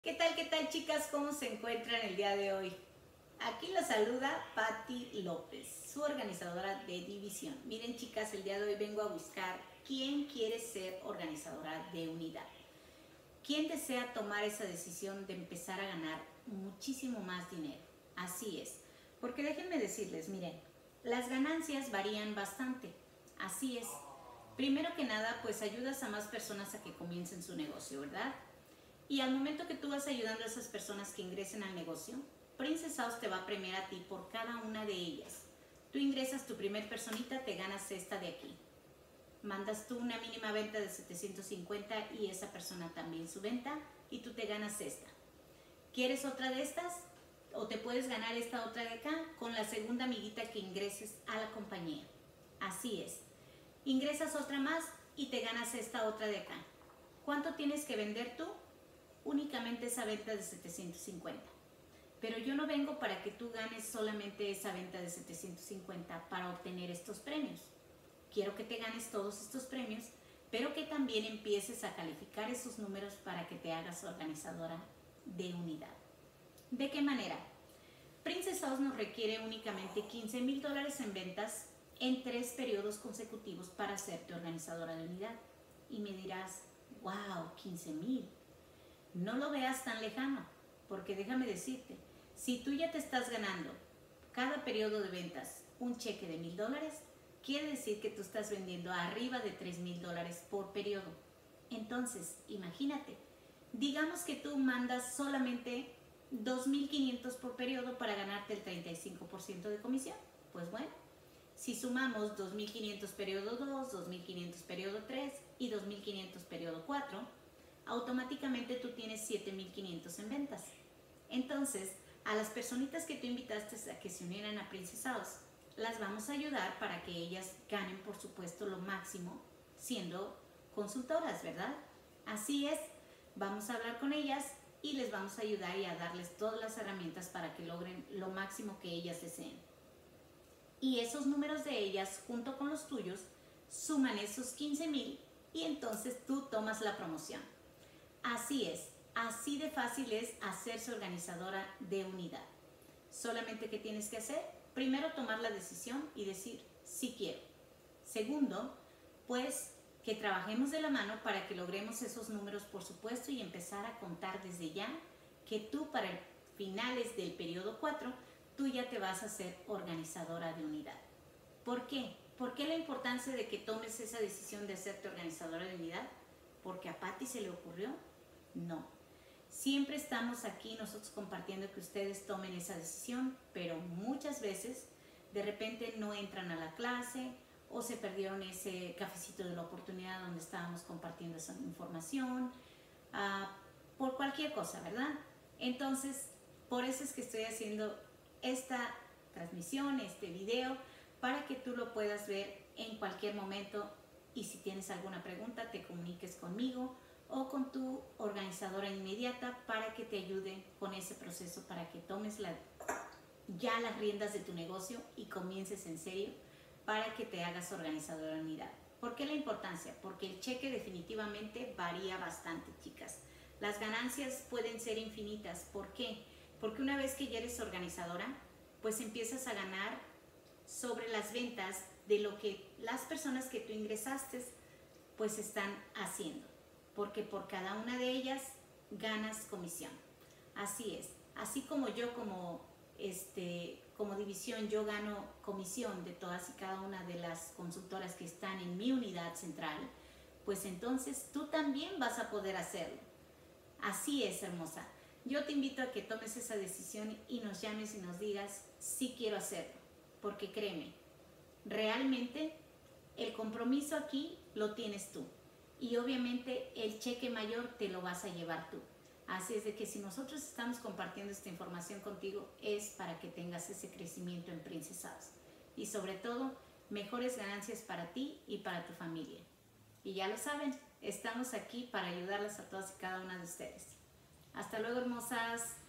Qué tal chicas? ¿Cómo se encuentran el día de hoy? Aquí la saluda Patti López, su organizadora de división. Miren chicas, el día de hoy vengo a buscar quién quiere ser organizadora de unidad. ¿Quién desea tomar esa decisión de empezar a ganar muchísimo más dinero? Así es, porque déjenme decirles, miren, las ganancias varían bastante. Así es. Primero que nada, pues ayudas a más personas a que comiencen su negocio, ¿verdad? Y al momento que tú vas ayudando a esas personas que ingresen al negocio, Princess House te va a premiar a ti por cada una de ellas. Tú ingresas tu primer personita, te ganas esta de aquí. Mandas tú una mínima venta de 750 y esa persona también su venta y tú te ganas esta. ¿Quieres otra de estas? O te puedes ganar esta otra de acá con la segunda amiguita que ingreses a la compañía. Así es. Ingresas otra más y te ganas esta otra de acá. ¿Cuánto tienes que vender tú? Únicamente esa venta de 750. Pero yo no vengo para que tú ganes solamente esa venta de 750 para obtener estos premios. Quiero que te ganes todos estos premios, pero que también empieces a calificar esos números para que te hagas organizadora de unidad. ¿De qué manera? Princess House nos requiere únicamente $15,000 en ventas en 3 periodos consecutivos para hacerte organizadora de unidad. Y me dirás, wow, 15,000. No lo veas tan lejano, porque déjame decirte, si tú ya te estás ganando cada periodo de ventas un cheque de $1,000, quiere decir que tú estás vendiendo arriba de $3,000 por periodo. Entonces, imagínate, digamos que tú mandas solamente 2,500 por periodo para ganarte el 35% de comisión. Pues bueno, si sumamos 2,500 periodo 2, 2,500 periodo 3 y 2,500 periodo 4, automáticamente tú tienes 7,500 en ventas. Entonces, a las personitas que tú invitaste a que se unieran a Princess House, las vamos a ayudar para que ellas ganen, por supuesto, lo máximo siendo consultoras, ¿verdad? Así es, vamos a hablar con ellas y les vamos a ayudar y a darles todas las herramientas para que logren lo máximo que ellas deseen. Y esos números de ellas, junto con los tuyos, suman esos 15,000 y entonces tú tomas la promoción. Así es, así de fácil es hacerse organizadora de unidad. Solamente que tienes que hacer, primero tomar la decisión y decir sí quiero. Segundo, pues que trabajemos de la mano para que logremos esos números, por supuesto, y empezar a contar desde ya que tú para finales del periodo 4, tú ya te vas a ser organizadora de unidad. ¿Por qué? ¿Por qué la importancia de que tomes esa decisión de hacerte organizadora de unidad? ¿Porque a Patti se le ocurrió? No. Siempre estamos aquí nosotros compartiendo que ustedes tomen esa decisión, pero muchas veces de repente no entran a la clase o se perdieron ese cafecito de la oportunidad donde estábamos compartiendo esa información, por cualquier cosa, ¿verdad? Entonces, por eso es que estoy haciendo esta transmisión, este video, para que tú lo puedas ver en cualquier momento y si tienes alguna pregunta te comuniques conmigo o con tu organizadora inmediata para que te ayude con ese proceso, para que tomes ya las riendas de tu negocio y comiences en serio para que te hagas organizadora de unidad. ¿Por qué la importancia? Porque el cheque definitivamente varía bastante, chicas. Las ganancias pueden ser infinitas. ¿Por qué? Porque una vez que ya eres organizadora, pues empiezas a ganar sobre las ventas de lo que las personas que tú ingresaste pues están haciendo, porque por cada una de ellas ganas comisión. Así es, así como yo como división yo gano comisión de todas y cada una de las consultoras que están en mi unidad central, pues entonces tú también vas a poder hacerlo. Así es, hermosa. Yo te invito a que tomes esa decisión y nos llames y nos digas sí quiero hacerlo, porque créeme, realmente el compromiso aquí lo tienes tú y obviamente el cheque mayor te lo vas a llevar tú. Así es de que si nosotros estamos compartiendo esta información contigo es para que tengas ese crecimiento en Princess House y sobre todo mejores ganancias para ti y para tu familia. Y ya lo saben, estamos aquí para ayudarlas a todas y cada una de ustedes. Hasta luego, hermosas.